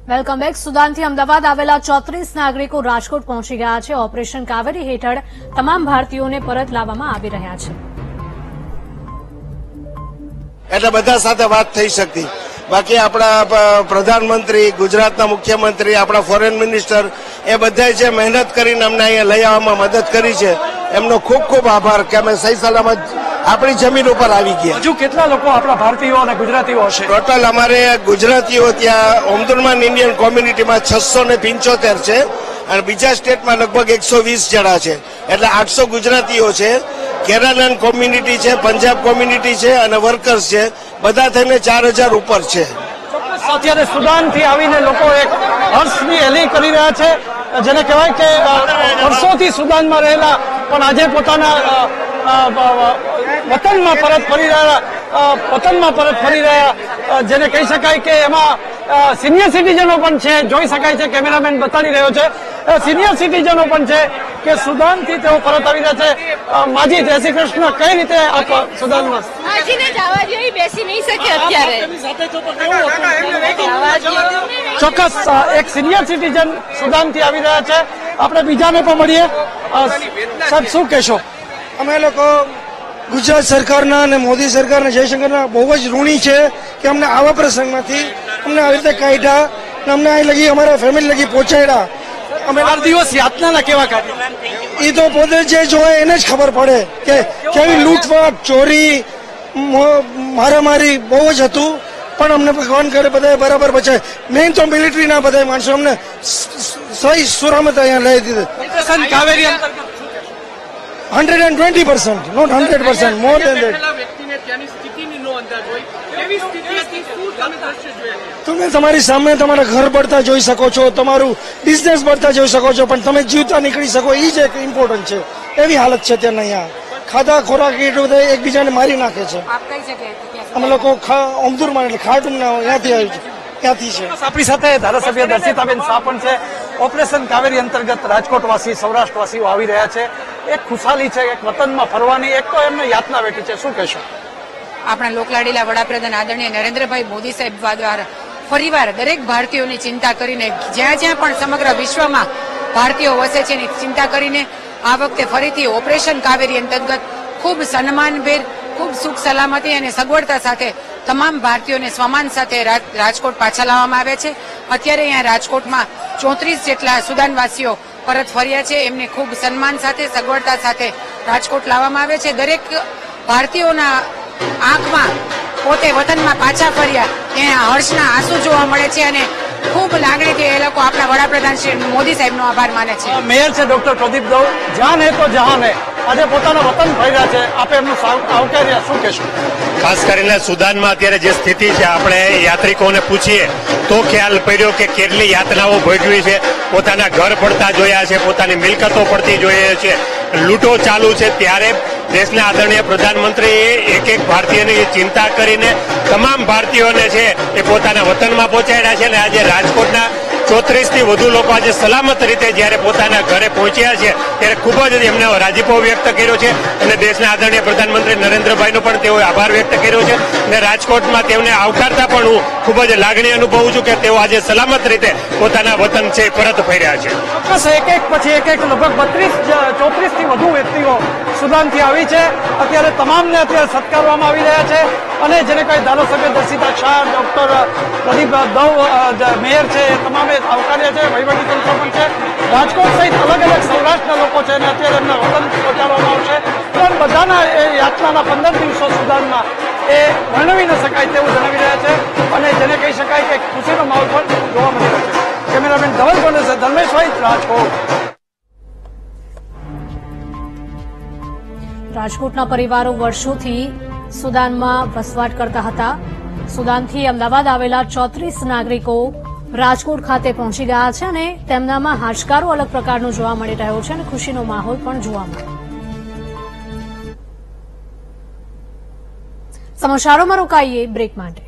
Welcome back. સુદાનથી Ahmedabad આવેલા 34 નાગરિકો રાજકોટ પહોંચી ગયા છે। ઓપરેશન કાવેરી હેઠળ તમામ ભારતીયોને પરત લાવવામાં આવી રહ્યા છે। એટલે બધા સાથે વાત થઈ શકતી। બાકી આપણા પ્રધાનમંત્રી, ગુજરાતના મુખ્યમંત્રી, આપણા ફોરેન મિનિસ્ટર એ બધા જે મહેનત કરીને અમને અહીંયા લઈ આવવામાં મદદ કરી છે, એમનો ખૂબ ખૂબ આભાર કે અમે સહી સલામત આપણી જમીન ઉપર આવી ગયા। હજુ કેટલા લોકો આપણા ભારતીયો અને ગુજરાતીઓ હશે? ટોટલ અમારે ગુજરાતીઓ ત્યાં ઓમદુરમાન ઇન્ડિયન કોમ્યુનિટીમાં 675 છે અને બીજા સ્ટેટમાં લગભગ 120 જણા છે, એટલે 800 ગુજરાતીઓ છે। કેરળન કોમ્યુનિટી છે, પંજાબ કોમ્યુનિટી છે અને વર્કર્સ છે, બધા થઈને 4000 ઉપર છે। અત્યારે સુદાનથી આવીને લોકો એક હર્ષની એલી કરી રહ્યા છે, જેને કહેવાય કે વર્ષોથી સુદાનમાં રહેલા પણ આજે પોતાના વતનમાં પરત ફરી રહ્યા, જેને કહી શકાય કે એમાં સિનિયર સિટીઝનો પણ છે। જોઈ શકાય છે, કેમેરામેન બતાડી રહ્યો છે, સિનિયર સિટીઝનો પણ છે કે સુદાનથી તેઓ પરત આવી રહ્યા છે। માજી, જય શ્રી કૃષ્ણ। કઈ રીતે આપ સુદાનમાં? માજીને જવા જોઈએ, બેસી નહીં શકે અત્યારે। ચોક્કસ એક સિનિયર સિટીઝન સુદાનથી આવી રહ્યા છે। આપણે બીજાને પણ મળીએ। સાહેબ, શું કહેશો? અમે લોકો ગુજરાત સરકારના અને મોદી સરકારના, જયશંકરના બહુ જ ઋણી છે કે અમને આવા પ્રસંગમાંથી અમને આવી રીતે કાઢ્યા અને અમને અહીં લગી અમારા ફેમિલી લગી પહોંચાડ્યા। અમે 8 દિવસ યાતનાના કેવા કાઢ્યા? એ તો પોતે જે જોવે એને જ ખબર પડે કે કેવી લૂંટફાટ, ચોરી, મારામારી બહુ જ હતું, પણ અમને ભગવાન કરે બધા બરાબર બચાય। મેઇન તો મિલિટરીના બધા માણસો અમને સહી સુરામત અહીંયા લઈ દીધું। Kaveri 120%, not 100%, more than that। તમે તમારી સામે તમારા ઘર બળતા જોઈ શકો છો, તમારું બિઝનેસ બળતા જોઈ શકો છો, પણ તમે જીવતા નીકળી શકો એ જ એક ઇમ્પોર્ટન્ટ છે। એવી હાલત છે ત્યાં અહીંયા। ખાધા ખોરાક એટલું બધા એકબીજાને મારી નાખે છે। અમે લોકો ઓમદુરમાં એટલે ખાટુમના ત્યાંથી આવ્યું છે, ત્યાંથી છે। આપણી સાથે ધારાસભ્ય દર્શિતાબેન શાહ પણ છે। ઓપરેશન કાવેરી અંતર્ગત રાજકોટવાસી, સૌરાષ્ટ્રવાસીઓ આવી રહ્યા છે। એક ખુશાલી છે, એક વતનમાં ફરવાની, એક તો એમને યાતના વેઠી છે। શું કહેશો? આપણા લોકલાડીલા વડાપ્રધાન આદરણીય નરેન્દ્રભાઈ મોદી સાહેબ દ્વારા ફરીવાર દરેક ભારતીયોની ચિંતા કરીને, જ્યાં જ્યાં પણ સમગ્ર વિશ્વમાં ભારતીયો વસે છે એની ચિંતા કરીને આ વખતે ફરીથી ઓપરેશન કાવેરી અંતર્ગત ખૂબ સન્માનભેર, ખૂબ સુખ સલામતી અને સગવડતા સાથે તમામ ભારતીયોને સ્વમાન સાથે રાજકોટ પાછા લાવવામાં આવ્યા છે। અત્યારે અહીંયા રાજકોટમાં 34 જેટલા સુદાનવાસીઓ પરત ફર્યા છે। એમને ખૂબ સન્માન સાથે, સગવડતા સાથે રાજકોટ લાવવામાં આવે છે। દરેક ભારતીયોના આંખમાં પોતે વતનમાં પાછા ફર્યા એના હર્ષના આંસુ જોવા મળે છે અને ખૂબ લાગણીથી એ લોકો આપણા વડાપ્રધાન શ્રી મોદી સાહેબનો આભાર માને છે। મેયર છે ડોક્ટર પ્રદીપ દવ, જાન હે તો જહાન હે, આજે પોતાના વતન ફર્યા છે, આપે એમનું આવકાર્યા। શું કહેશો? ખાસ કરીને સુદાનમાં અત્યારે જે સ્થિતિ છે, આપણે યાત્રિકોને પૂછીએ તો ખ્યાલ પડ્યો કે કેટલી યાતનાઓ ભોગવી છે। પોતાના ઘર પડતા જોયા છે, પોતાની મિલકતો પડતી જોઈએ છે, લૂંટો ચાલુ છે, ત્યારે દેશના આદરણીય પ્રધાનમંત્રીએ એક ભારતીયની ચિંતા કરીને તમામ ભારતીયોને છે એ પોતાના વતનમાં પહોંચાડ્યા છે અને આજે રાજકોટના 34 થી વધુ લોકો આજે સલામત રીતે જ્યારે પોતાના ઘરે પહોંચ્યા છે ત્યારે ખૂબ જ એમને રાજીપો વ્યક્ત કર્યો છે અને દેશના આદરણીય પ્રધાનમંત્રી નરેન્દ્રભાઈનો પણ તેઓએ આભાર વ્યક્ત કર્યો છે અને રાજકોટમાં તેમને આવકારતા પણ હું ખૂબ જ લાગણી અનુભવું છું કે તેઓ આજે સલામત રીતે પોતાના વતન છે પરત ફર્યા છે। ચોક્કસ એક પછી એક લગભગ 34 થી વધુ વ્યક્તિઓ સુદાનથી આવી છે। અત્યારે તમામને અત્યારે સત્કારવામાં આવી રહ્યા છે અને જેને કઈ ધારાસભ્ય દર્શિતા શાહ, ડોક્ટર પ્રદીપ દવ, મેયર છે, એ તમામે આવકાર્યા છે, વહીવટીતંત્ર પણ છે, રાજકોટ સહિત અલગ અલગ સૌરાષ્ટ્રના લોકો છે અને અત્યારે એમના વતન પહોંચાડવામાં આવશે। પણ બધાના એ યાત્રાના 15 દિવસો સુદાનમાં એ વર્ણવી ન શકાય તેવું જણાવી રહ્યા છે અને જેને કહી શકાય કે ખુશીનો માહોલ પણ જોવા મળી રહ્યો છે। કેમેરામેન ધવલ ગોંડલ છે, ધર્મેશ વૈદ, રાજકોટ। રાજકોટના પરિવારો વર્ષોથી સુદાનમાં વસવાટ કરતા હતા। સુદાનથી અમદાવાદ આવેલા 34 નાગરિકો રાજકોટ ખાતે પહોંચી ગયા છે અને તેમનામાં હાશકારો અલગ પ્રકારનો જોવા મળી રહ્યો છે અને ખુશીનો માહોલ પણ જોવા મળ્યો। સમાચારોમાં રોકાઈએ બ્રેક માટે।